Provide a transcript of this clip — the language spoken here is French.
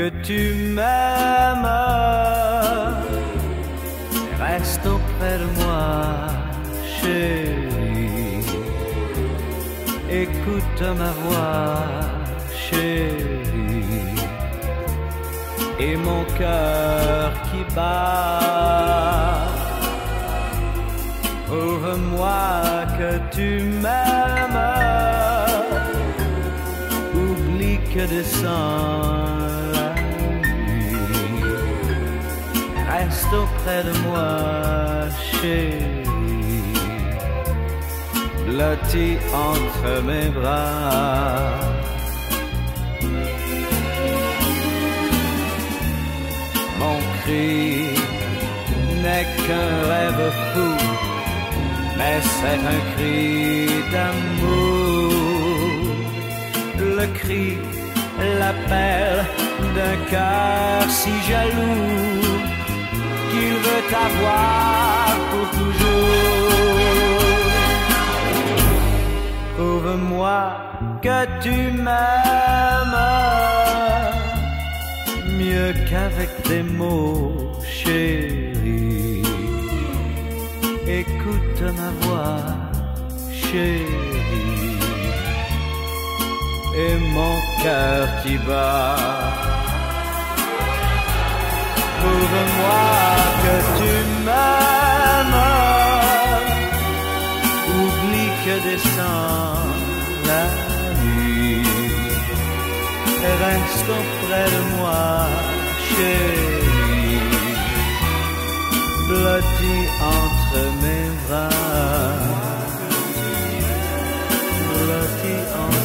que tu m'aimes. Reste auprès de moi, chérie. Écoute ma voix, chérie. Et mon cœur qui bat. Prouve-moi que tu m'aimes. Oublie que descend la nuit. Reste auprès de moi, chérie. Blotti entre mes bras. Mon cri n'est qu'un rêve fou, mais c'est un cri d'amour. Le cri, l'appel d'un cœur si jaloux qu'il veut t'avoir pour toujours. Prouve-moi que tu m'aimes mieux qu'avec des mots, chérie. Écoute ma voix, chérie, et mon cœur qui bat. Prouve-moi que tu m'aimes. Oublie que descend la nuit. Et reste auprès de moi, chérie. Blotti entre mes bras. Blotti entre